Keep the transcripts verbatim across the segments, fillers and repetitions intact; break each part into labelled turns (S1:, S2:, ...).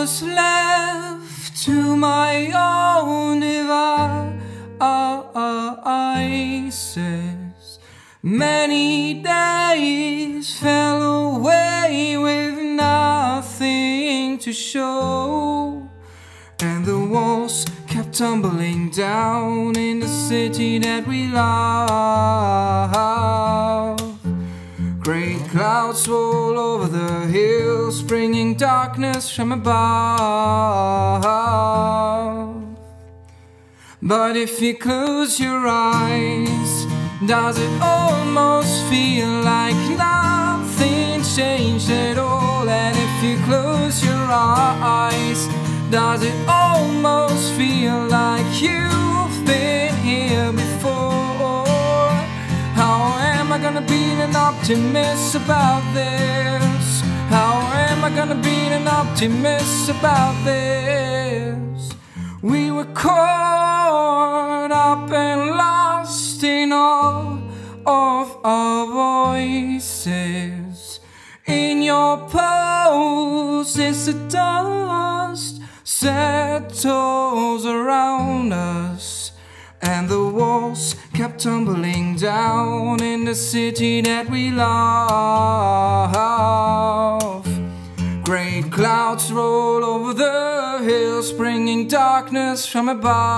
S1: was left to my own devices, many days fell away with nothing to show, and the walls kept tumbling down in the city that we love. Great clouds roll over the hills, bringing darkness from above. But if you close your eyes, does it almost feel like nothing changed at all? And if you close your eyes, does it almost feel like you've been here before? How am I gonna be an optimist about this? How am I gonna be an optimist about this? We were caught up and lost in all of our voices. In your pose is the dust settles around us, and the walls kept tumbling down in the city that we love. Great clouds roll over the hills, bringing darkness from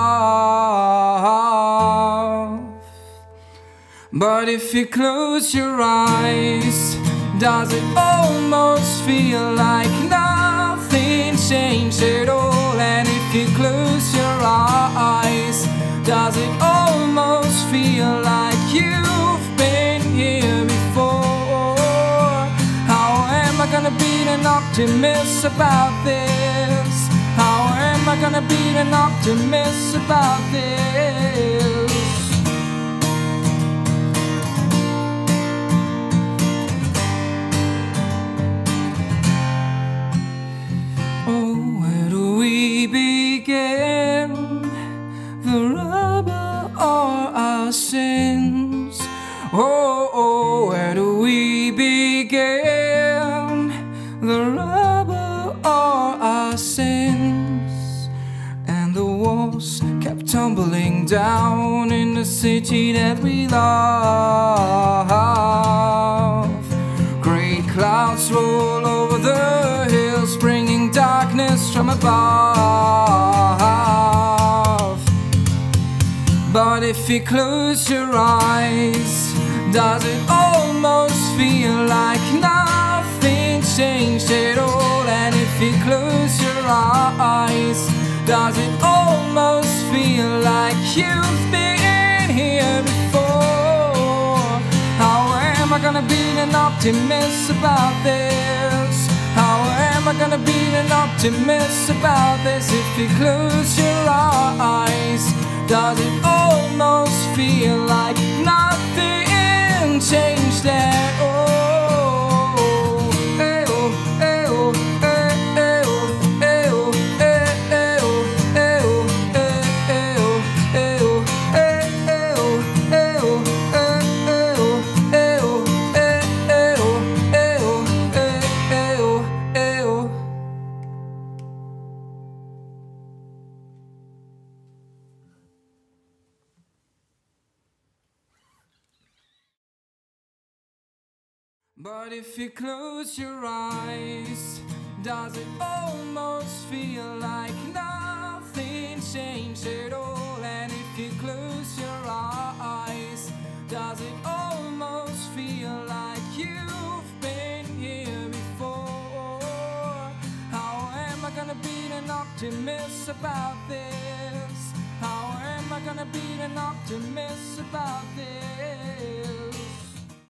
S1: above. But if you close your eyes, does it almost feel like nothing changed at all? And if you close your eyes, does it almost feel like you've been here before? How am I gonna be an optimist about this? How am I gonna be an optimist about this? Oh, where do we begin? The rubber or our sins? Oh, oh, where do we begin? The rubber or our sins? And the walls kept tumbling down in the city that we love. Great clouds roll over the hills, bringing darkness from above. But if you close your eyes, does it almost feel like nothing changed at all? And if you close your eyes, does it almost feel like you've been here before? How am I gonna be an optimist about this? How am I gonna be an optimist about this? If you close your eyes, does it almost feel like nothing changed at all? But if you close your eyes, does it almost feel like nothing changed at all? And if you close your eyes, does it almost feel like you've been here before? How am I gonna be an optimist about this? How am I gonna be an optimist about this?